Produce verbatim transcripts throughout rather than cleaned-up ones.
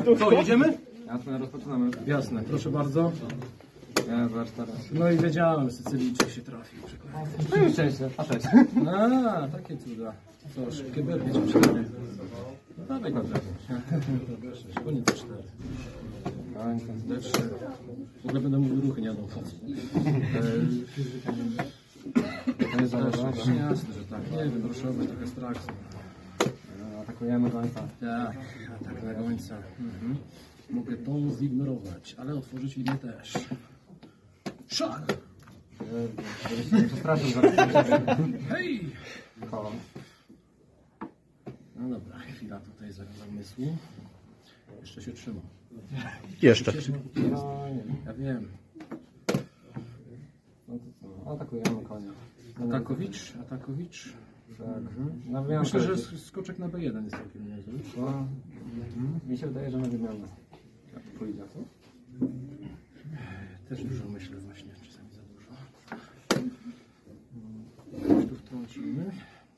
Co, jedziemy? Jasne, rozpoczynamy. Jasne, proszę bardzo. Ja zaraz teraz. No i wiedziałem, Sycylijczyk się trafił. No i szczęście, a sześć. A, takie cuda. Co, szybkie berki czy cztery? No dawaj go koniec cztery. D trzy. W ogóle będę mówił ruchy, nie jadą facet. To jest zależne. Jasne, że tak. Nie wiem, ruszowy, trochę strach. Atakujemy końca. Tak, atak na końca. Mhm. Mogę tą zignorować, ale otworzyć linię też. Szach! Żebyś się nie przestraszył zaraz. Hej! Koło. No dobra, chwila tutaj zamysłu. Jeszcze się trzyma. Jeszcze. No nie. Ja wiem. No to co? Atakujemy konia. Atakowicz, Atakowicz. Tak. Na wymiankę. Myślę, że skok na B jeden jest całkiem niezły. No, mhm. Mi się wydaje, że na wymianę. Jak pójdzie, co? Też dużo myślę właśnie, czasami za dużo. Coś tu wtrącimy.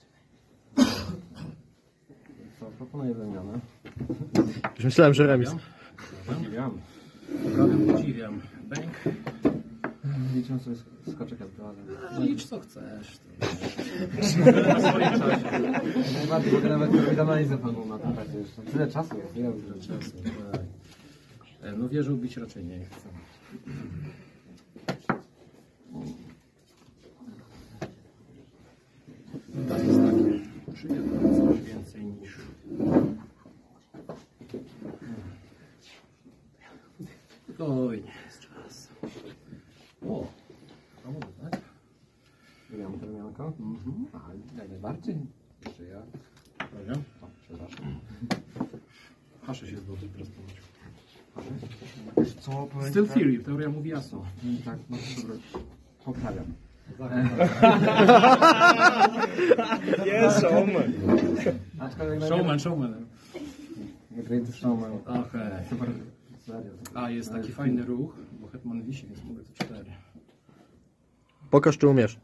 Co, proponuję wymianę. Już myślałem, że remis. Podziwiam. Poprawiam, podziwiam. Bęk. Liczę sobie skoczek jak to, No licz co chcesz. na swoim czasie. Najbardziej mogę nawet robić analizę panu na tym czasie jeszcze. Tyle czasu jest, ile Tyle czasu, tak. No wieżę ubić raczej nie chcę. To jest takie przyjemne, coś więcej niż... Spokojnie, jest czas. O, a może tak? Wymiamy tę wymiankę? Mhm. A, jak najbardziej. Jeszcze ja. Dobra. O, przepraszam. Hasze się złoty prostować. Wiesz co? Still Theory, teoria mówi jasno. Tak, no to dobra. Poprawiam. Jest showman. Showman, showman. The Great Showman. Okej. Super. Serio. A, jest taki fajny ruch, bo hetman wisi, więc mogę tu cztery. Pokaż, czy umiesz.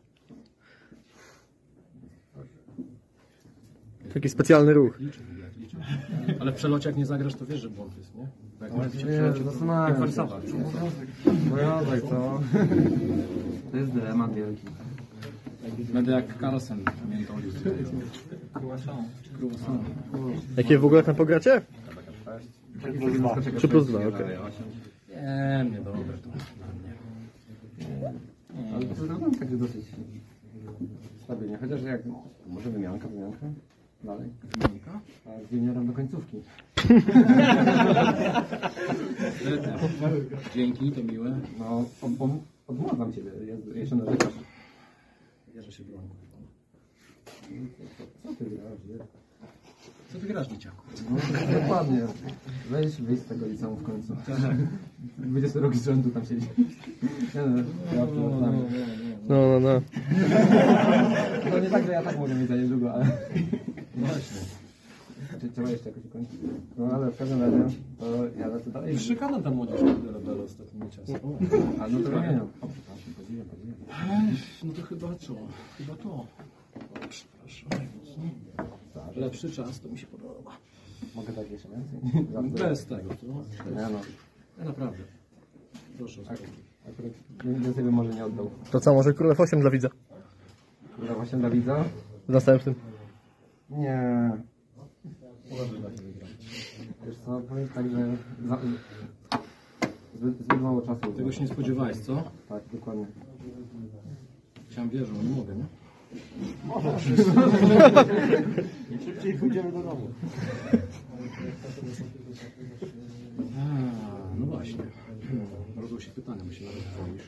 Taki specjalny ruch. Liczę, liczę. Ale w przelocie jak nie zagrasz, to wiesz, że błąd jest, nie? Bo jak Ale masz się w nie, przelocie, to zastanawiam jak się. Warszawa. Bojowej, co? To jest dylemat wielki. Będę jak Carlsen miętoli. Croissant. Jakie w ogóle tam pogracie? trzy trzy plus dwa, okej. Nie, nie, dobre to dla mnie. Ale to wygląda tak dosyć stabilnie. Chociaż jak... Może wymianka, wymianka? Dalej. Wymianka? A z juniorem do końcówki. Dzięki, to miłe. No, od, odmładzam ciebie. Jeszcze narzekasz. Bierze się broń. Co ty grasz? Co ty grasz, dzieciaku? No, dokładnie. Weź wyjść z tego liceum w końcu. dwudziesty rok z rzędu tam siedzi. Nie, no, ja, no, no, no, no. No, no, no. No nie tak, że ja tak mogę mieć za niedługo, ale... Właśnie. Czy trzeba jeszcze jakoś kończyć? No ale w każdym razie, to ja lecę dalej. Przykładam ta młodzież do rebelu ostatnimi czasy. A no to wymieniam. O, przepraszam, podziwiam, podziwiam. No to chyba co? Chyba to. O, przepraszam. Lepszy czas, to mi się podoba. Mogę dać jeszcze więcej? Bez tego, to? Nie no. Ja naprawdę. Proszę o Tak. spokój. Akurat więcej bym może nie oddał. To co, może królew osiem dla widza? Króla właśnie dla widza? W następnym. Nie. Wiesz co, powiem tak, że za, zbyt, zbyt mało czasu. Tego się nie spodziewałeś, co? Tak, dokładnie. Chciałem wierzyć, ale nie mogę, nie? Szybciej pójdziemy do domu. A, no właśnie. Rodzą się pytania, bo się nawet dzwonisz.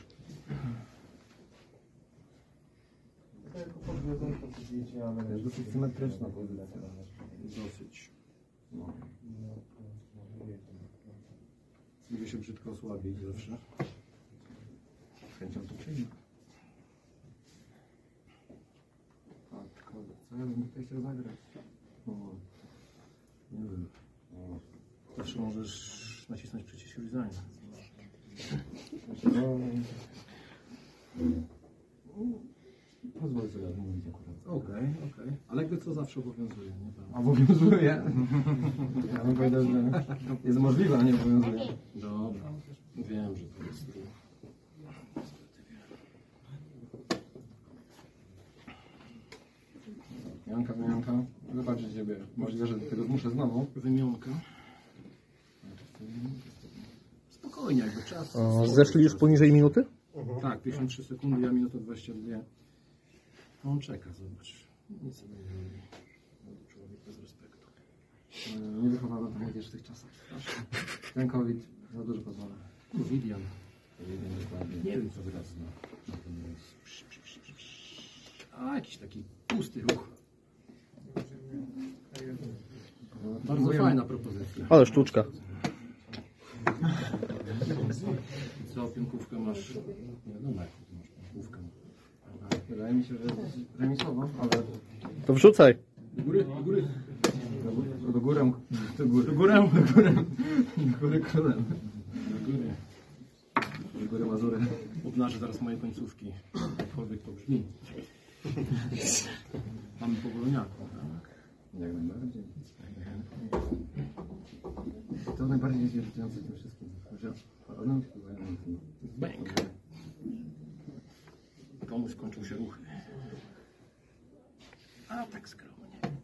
To jest dosyć symetryczna pozycja. Dosyć. No. Lubię się brzydko osłabić zawsze. Z chęcią to czynię. Tak, kurde, co ja bym tutaj chciał zagrać? O, nie wiem. O. Zawsze możesz nacisnąć przycisk resign. Pozwolę sobie odmówić akurat. Okej, okej. Ale jakby co zawsze obowiązuje, nie pan? Obowiązuje. Ja bym powiedział, że jest możliwe, a nie obowiązuje. Dobra. Wiem, że to jest trudne. Janka, wymianka. Zobaczcie ciebie. Możliwe, że do tego zmuszę znowu. Wymionka. Spokojnie, jakby czas. O, zeszli już poniżej minuty? Tak, pięćdziesiąt trzy sekundy, ja minuta dwadzieścia dwa. On czeka, zobacz. Nic sobie nie robi. Człowiek bez respektu. E, Nie wychowano tak jak jeszcze w tych czasach. Ten COVID za dużo pozwala. Covidian. Dokładnie. Nie wiem, co wyraz zna. A, jakiś taki pusty ruch. Bardzo Mówię- fajna propozycja. Ale sztuczka. Co, pionkówkę masz? Nie wiadomo, jaką ty masz pionkówkę. Wydaje mi się, że remisowo, ale To wrzucaj. Do góry, do góry. do, do górę. Do góry. Do górę. Do góry. Do góry królem. Do góry. Do góry Mazury. Obnażę zaraz moje końcówki. Jakkolwiek to brzmi. Mamy powolniaku, tak? Jak najbardziej. To najbardziej jest irytujące w tym wszystkim. Że one wpływają na ten... Bęk. Komuś skończył się ruchy. A tak skromnie.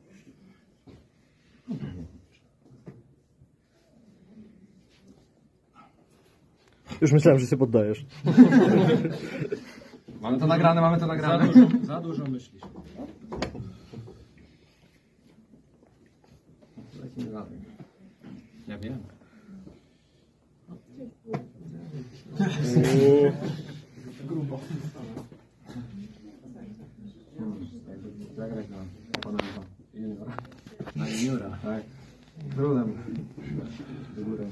Już myślałem, że się poddajesz. Mamy to nagrane, mamy to Za nagrane. dużo, za dużo myślisz. Lecimy dalej. Ja wiem. Grubo. Jakby zagrać na oponenta juniora. Na juniora. Tak. Królem. Do góry.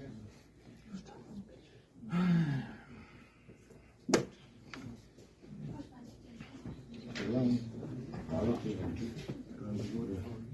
Królem. Ale królem do góry.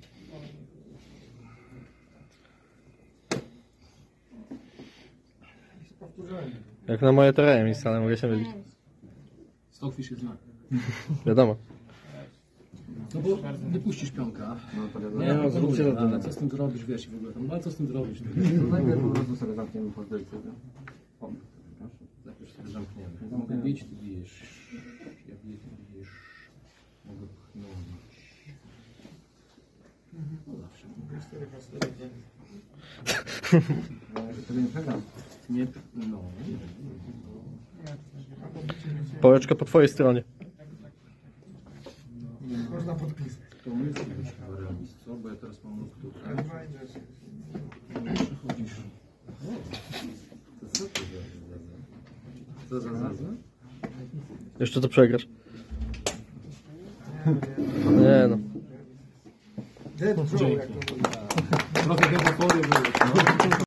Jak na moje tereny miejsca, ale mogę się mylić. Stockfish jest znak. Wiadomo. No bo nie puścisz pionka. No to wiadomo. Nie, no, zróbcie zróbcie to. ale co z tym zrobisz, wiesz, i w ogóle tam, ale co z tym zrobisz? To najpierw po prostu sobie zamkniemy pozycję. O, proszę. Najpierw sobie zamkniemy. Ja mogę bić, ty bijesz. Ja biję, ty bijesz. Mogę pchnąć. No zawsze. Ja jeszcze wtedy nie przegram. Nie, no. Pałeczka po twojej stronie. Można podpisać. To myśli już chyba remis, co? Bo ja teraz mam nóg tutaj. No, przechodzisz. O, to co to za Co za zaza? Jeszcze to przegrasz. Nie no. Dead Joe, jak to mówi. Trochę chyba pory były. No.